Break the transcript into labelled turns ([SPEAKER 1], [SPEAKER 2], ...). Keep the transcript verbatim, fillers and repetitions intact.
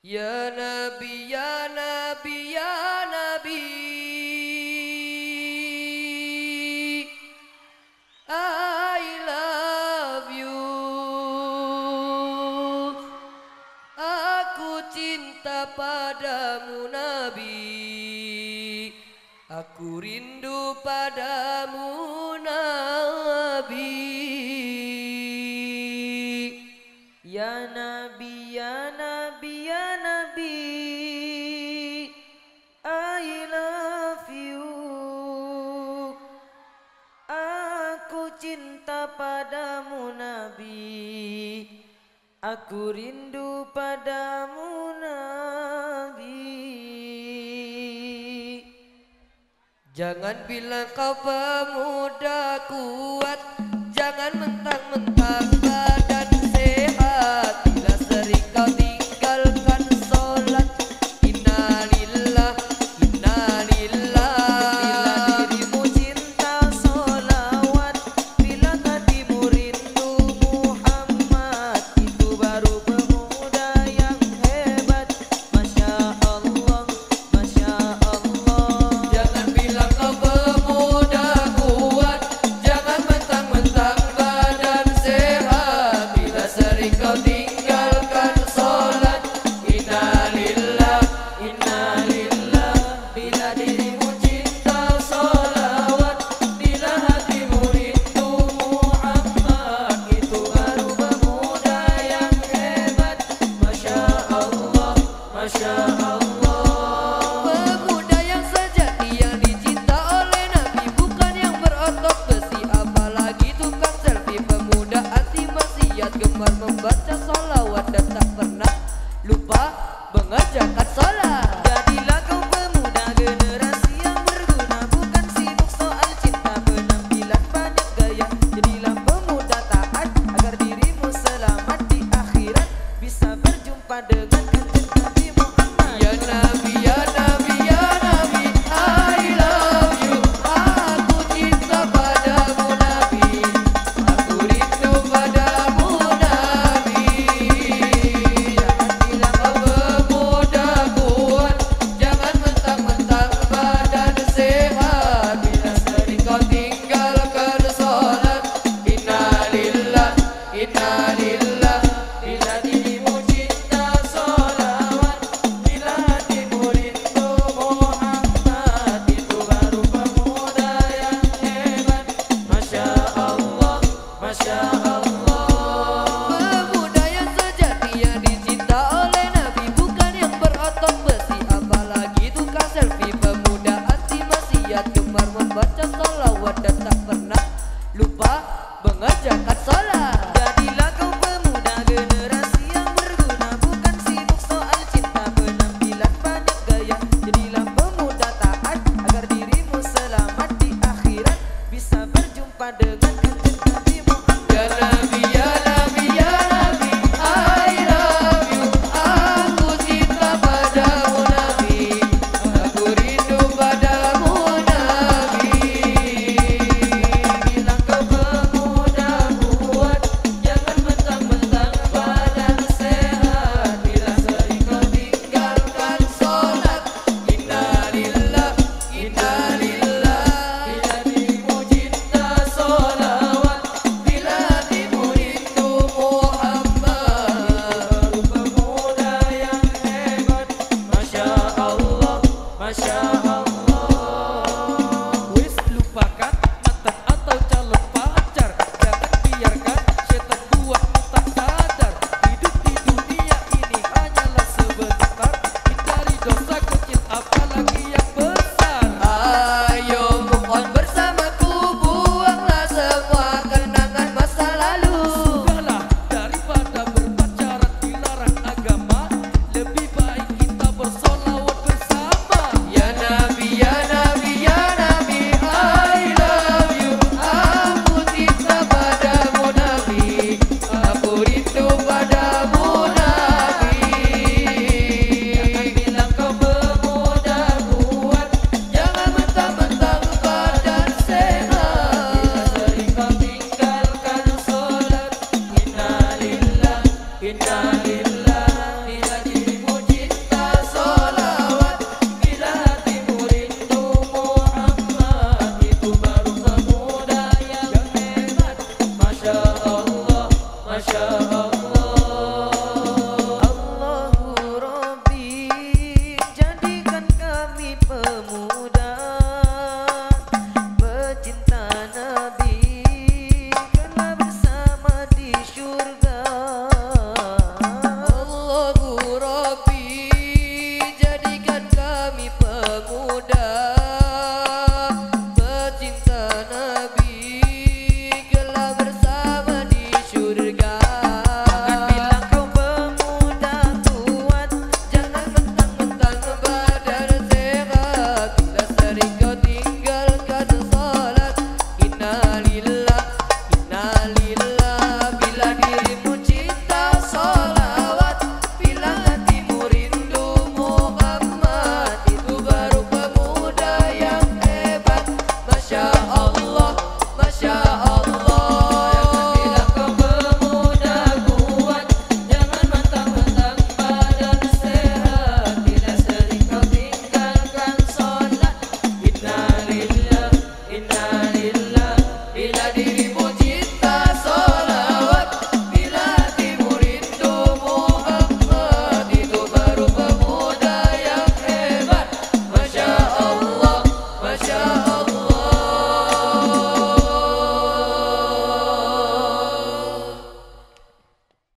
[SPEAKER 1] Ya Nabi, ya Nabi, ya Nabi, I love you. Aku cinta padamu Nabi, aku rindu padamu Nabi.
[SPEAKER 2] Ya Nabi, ya Nabi, ya Nabi, I love you. Aku cinta padamu Nabi, aku rindu padamu Nabi.
[SPEAKER 1] Jangan bilang kau pemuda kuat, jangan mentang-mentang badan sehat. Bila sering kau tinggalkan sholat, innalillah, innalillah.
[SPEAKER 2] Bila dirimu cinta sholawat, bila hatimu rindu Muhammad, itu baru pemuda yang hebat. Masya Allah, Masya Allah.
[SPEAKER 1] Jangan bilang kau pemuda kuat, jangan mentang-mentang badan sehat. Bila sering kau tinggalkan sholat, innalillah, innalillah.
[SPEAKER 2] Bila dirimu cinta sholawat, bila hatimu rindu Muhammad, itu baru pemuda yang hebat. Masya Allah, Masya Allah.
[SPEAKER 1] Pemuda yang sejati yang dicinta oleh Nabi, bukan yang berotot besi apalagi tukang selfie. Pemuda anti maksiat, gemar membaca sholawat dan tak pernah lupa mengerjakan sholat.
[SPEAKER 2] Jadilah kau pemuda generasi yang berguna, bukan sibuk soal cinta penampilan banyak gaya. Jadilah pemuda taat agar dirimu selamat di akhirat, bisa berjumpa dengan